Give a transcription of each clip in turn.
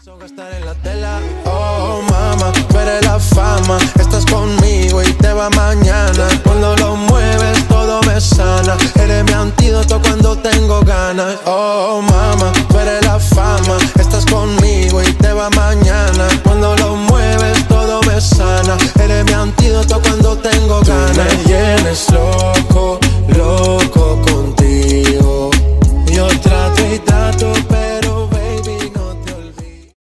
Gastar en la tela, oh mama, tú eres la fama, estás conmigo y te va mañana. Cuando lo mueves todo me sana, eres mi antídoto cuando tengo ganas. Oh mama, tú eres la fama, estás conmigo y te va mañana. Cuando lo mueves todo me sana, eres mi antídoto cuando tengo ganas. Tú me tienes loco, loco contigo. Yo trato y trato, pero baby no te olvides.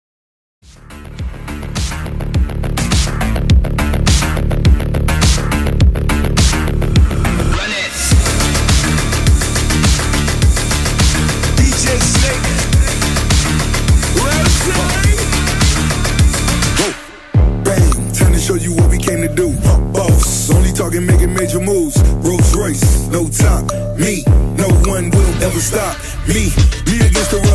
Show you what we came to do. Boss, only talking making major moves. Rolls Royce, no top. Me, no one will ever stop. Me against the world.